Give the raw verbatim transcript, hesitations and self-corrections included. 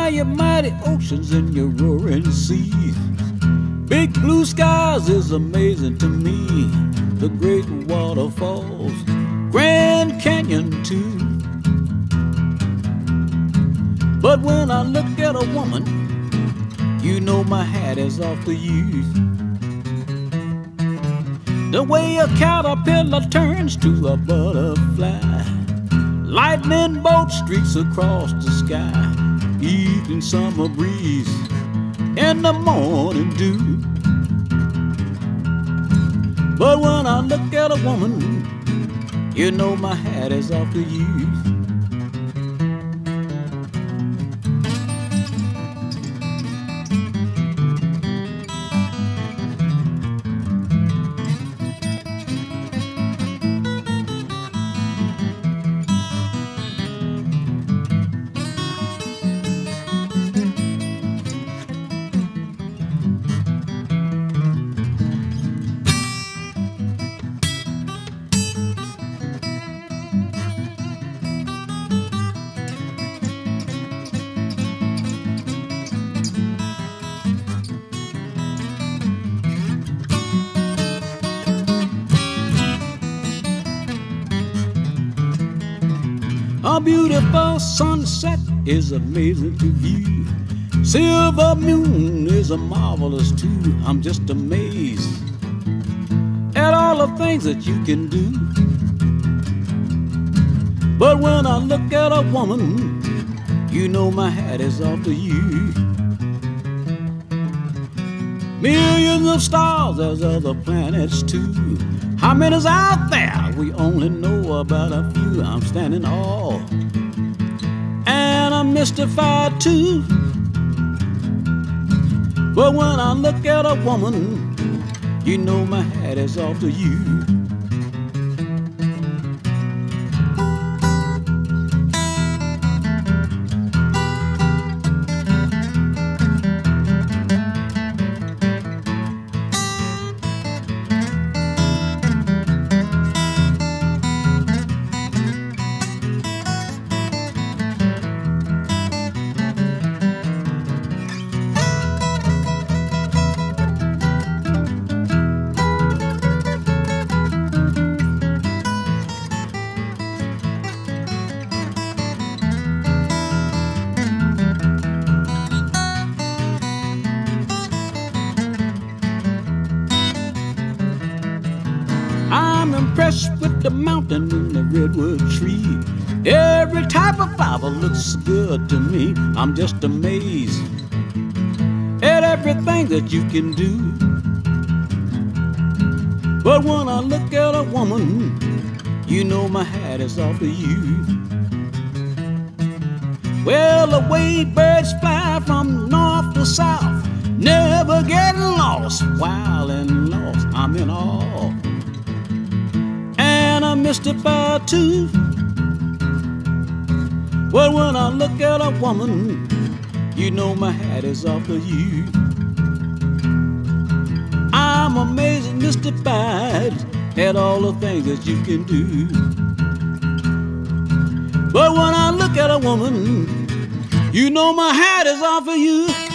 your mighty oceans and your roaring seas. Big blue skies is amazing to me. The great waterfalls, Grand Canyon too. But when I look at a woman, you know my hat is off to you. The way a caterpillar turns to a butterfly, lightning bolt streaks across the sky, evening summer breeze in the morning dew. But when I look at a woman, you know my hat is off to you. A beautiful sunset is amazing to view. Silver moon is a marvelous too. I'm just amazed at all the things that you can do. But when I look at a woman, you know my hat is off to you. Millions of stars, there's other planets too. How many's out there? We only know about a few. I'm standing all, and I'm mystified too. But when I look at a woman, you know my hat is off to you. I'm impressed with the mountain and the redwood tree. Every type of flower looks good to me. I'm just amazed at everything that you can do. But when I look at a woman, you know my hat is off to you. Well, the way birds fly from north to south, never getting lost, wild and lost, I'm in awe. I'm mystified too. Well, when I look at a woman, you know my hat is off to you. I'm amazed and mystified at all the things that you can do. But when I look at a woman, you know my hat is off of you.